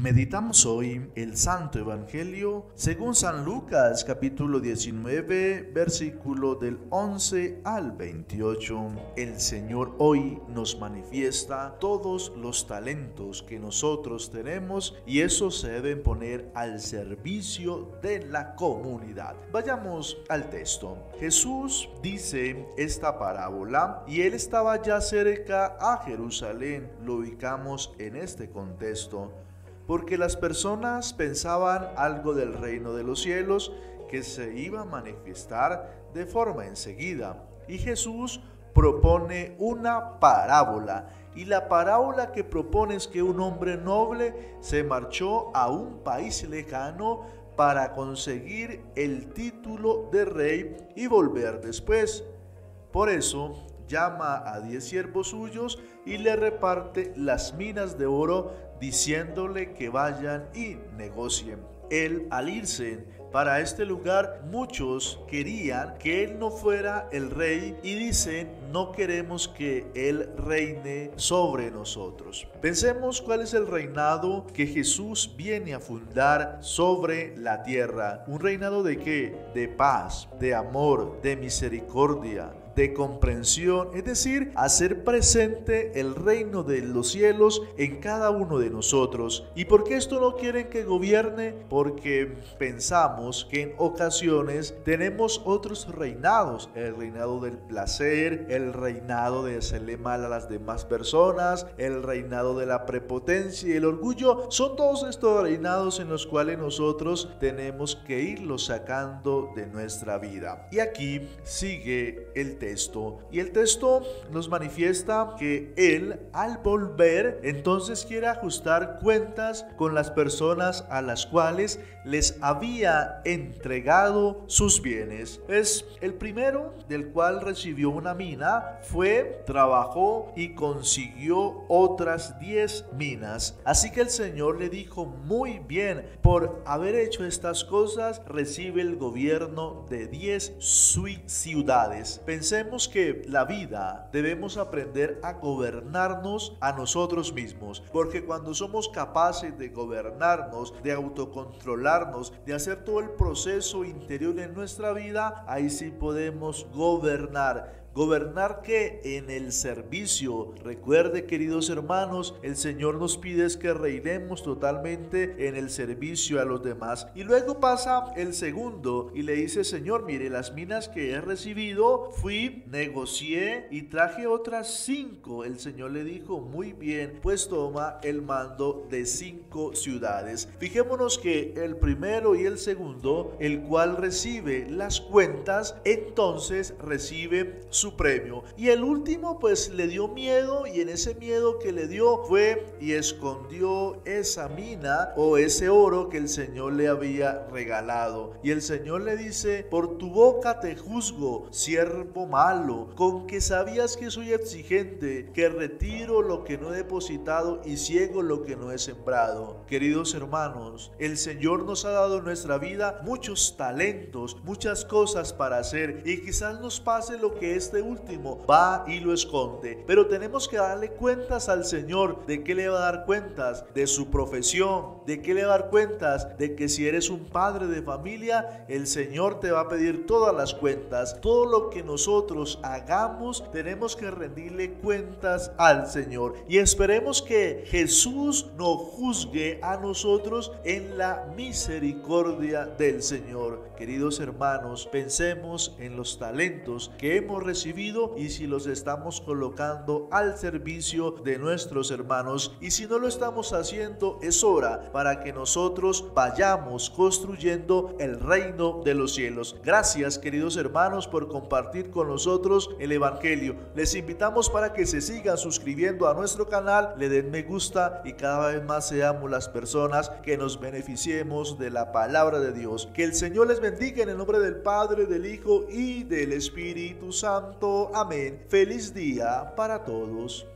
Meditamos hoy el Santo Evangelio según San Lucas, capítulo 19, versículo del 11 al 28. El Señor hoy nos manifiesta todos los talentos que nosotros tenemos y esos se deben poner al servicio de la comunidad. Vayamos al texto. Jesús dice esta parábola y él estaba ya cerca a Jerusalén. Lo ubicamos en este contexto, porque las personas pensaban algo del reino de los cielos que se iba a manifestar de forma enseguida. Y Jesús propone una parábola. Y la parábola que propone es que un hombre noble se marchó a un país lejano para conseguir el título de rey y volver después. Por eso llama a 10 siervos suyos y le reparte las minas de oro, diciéndole que vayan y negocien. Él, al irse para este lugar, muchos querían que él no fuera el rey y dicen: no queremos que él reine sobre nosotros. Pensemos cuál es el reinado que Jesús viene a fundar sobre la tierra. ¿Un reinado de qué? De paz, de amor, de misericordia, de comprensión, es decir, hacer presente el reino de los cielos en cada uno de nosotros. ¿Y por qué esto no quieren que gobierne? Porque pensamos que en ocasiones tenemos otros reinados: el reinado del placer, el reinado de hacerle mal a las demás personas, el reinado de la prepotencia y el orgullo. Son todos estos reinados en los cuales nosotros tenemos que irlos sacando de nuestra vida. Y aquí sigue el texto. Y el texto nos manifiesta que él, al volver, entonces quiere ajustar cuentas con las personas a las cuales les había entregado sus bienes. Es el primero del cual recibió una mina, fue, trabajó y consiguió otras 10 minas. Así que el Señor le dijo: muy bien, por haber hecho estas cosas recibe el gobierno de 10 ciudades. Pensemos que la vida debemos aprender a gobernarnos a nosotros mismos, porque cuando somos capaces de gobernarnos, de autocontrolarnos, de hacer todo el proceso interior en nuestra vida, ahí sí podemos gobernar. ¿Gobernar qué? En el servicio. Recuerde, queridos hermanos, el Señor nos pide es que reinemos totalmente en el servicio a los demás. Y luego pasa el segundo y le dice: Señor, mire, las minas que he recibido, fui, negocié y traje otras 5. El Señor le dijo: muy bien, pues toma el mando de 5 ciudades. Fijémonos que el primero y el segundo, el cual recibe las cuentas, entonces recibe su premio. Y el último pues le dio miedo, y en ese miedo que le dio fue y escondió esa mina o ese oro que el Señor le había regalado. Y el Señor le dice: por tu boca te juzgo, siervo malo, con que sabías que soy exigente, que retiro lo que no he depositado y ciego lo que no he sembrado. Queridos hermanos, el Señor nos ha dado en nuestra vida muchos talentos, muchas cosas para hacer, y quizás nos pase lo que este último va y lo esconde, pero tenemos que darle cuentas al Señor. ¿De qué le va a dar cuentas? De su profesión. ¿De qué le va a dar cuentas? De que si eres un padre de familia, el Señor te va a pedir todas las cuentas. Todo lo que nosotros hagamos tenemos que rendirle cuentas al Señor, y esperemos que Jesús nos juzgue a nosotros en la misericordia del Señor. Queridos hermanos, pensemos en los talentos que hemos recibido y si los estamos colocando al servicio de nuestros hermanos, y si no lo estamos haciendo, es hora para que nosotros vayamos construyendo el reino de los cielos. Gracias, queridos hermanos, por compartir con nosotros el Evangelio. Les invitamos para que se sigan suscribiendo a nuestro canal, le den me gusta y cada vez más seamos las personas que nos beneficiemos de la palabra de Dios. Que el Señor les bendiga en el nombre del Padre, del Hijo y del Espíritu Santo. Amén. Feliz día para todos.